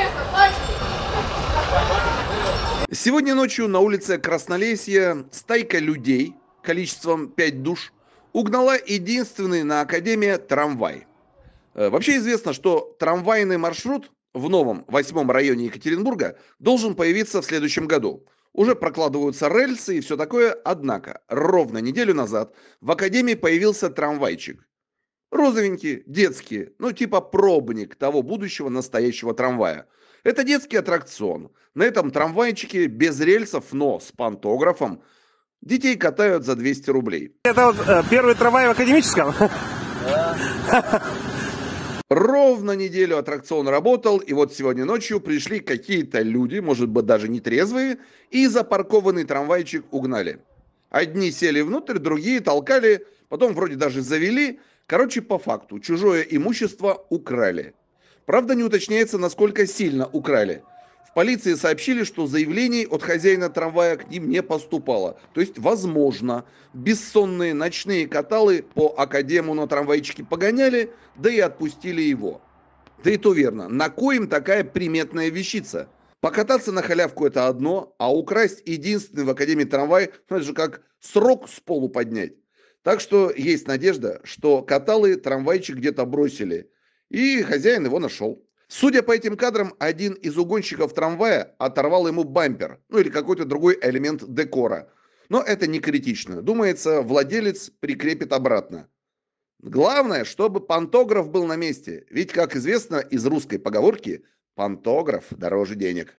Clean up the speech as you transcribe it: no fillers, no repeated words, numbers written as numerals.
Сегодня ночью на улице Краснолесья стайка людей количеством 5 душ угнала единственный на Академии трамвай. Вообще известно, что трамвайный маршрут в новом 8-м районе Екатеринбурга должен появиться в следующем году. Уже прокладываются рельсы и все такое, однако ровно неделю назад в Академии появился трамвайчик. Розовенькие, детские, ну типа пробник того будущего настоящего трамвая. Это детский аттракцион. На этом трамвайчике без рельсов, но с пантографом детей катают за 200 рублей. Это вот первый трамвай в Академическом? Ровно неделю аттракцион работал, и вот сегодня ночью пришли какие-то люди, может быть даже нетрезвые, и запаркованный трамвайчик угнали. Одни сели внутрь, другие толкали, потом вроде даже завели. Короче, по факту, чужое имущество украли. Правда, не уточняется, насколько сильно украли. В полиции сообщили, что заявлений от хозяина трамвая к ним не поступало. То есть, возможно, бессонные ночные каталы по Академу на трамвайчике погоняли, да и отпустили его. Да и то верно. На кой им такая приметная вещица? Покататься на халявку это одно, а украсть единственный в Академии трамвай, ну это же как срок с полу поднять. Так что есть надежда, что каталы трамвайчик где-то бросили, и хозяин его нашел. Судя по этим кадрам, один из угонщиков трамвая оторвал ему бампер, ну или какой-то другой элемент декора. Но это не критично. Думается, владелец прикрепит обратно. Главное, чтобы пантограф был на месте. Ведь, как известно из русской поговорки, пантограф дороже денег.